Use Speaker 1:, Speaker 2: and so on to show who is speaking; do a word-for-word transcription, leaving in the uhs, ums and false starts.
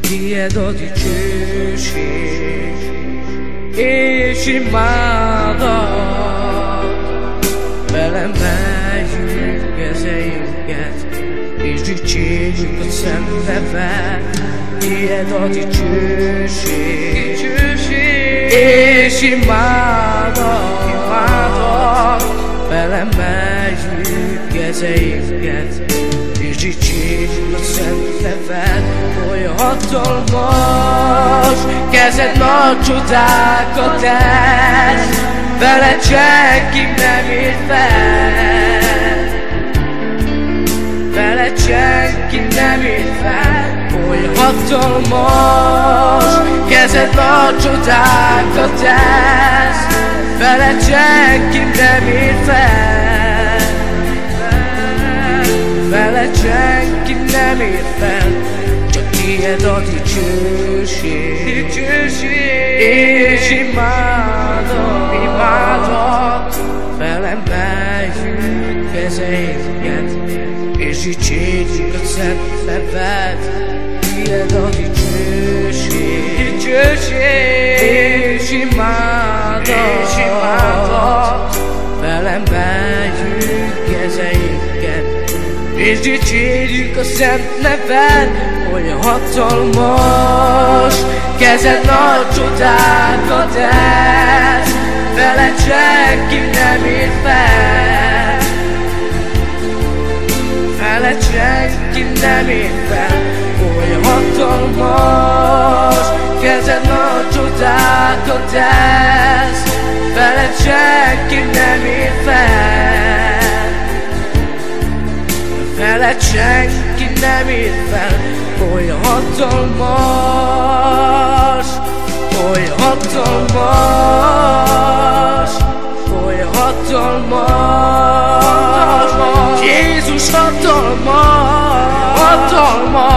Speaker 1: tiéd a dicsőség, és imádat, felemeljük kezeinket, és dicsérjük a szent nevet. Tiéd a dicsőség, dicsőség, és imádat, imádat, felemeljük kezeinket, és dicsérjük a szent neved. Oly hatalmas, kezed nagy csodákat tesz, veled senki nem ér fel, veled senki nem ér fel. Oly hatalmas, kezed nagy csodákat tesz, veled senki nem ér fel, veled senki nem ér fel. Csak tiéd a dicsőség, dicsőség, és imádat, imádat, felemeljük kezeinket, és dicsérjük a szent neved. Tiéd a dicsőség, dicsőség, és imádat, és imádat, felemeljük kezeinket, és dicsérjük a szent neved. Oly hatalmas, kezed nagy csodákat tesz, veled senki nem ér fel, veled senki nem ér fel. Oly hatalmas, kezed nagy csodákat tesz, veled senki nem ér fel, veled senki nem ér fel. Oly hatalmas, oly hatalmas, oly hatalmas, Jézus hatalmas, hatalmas.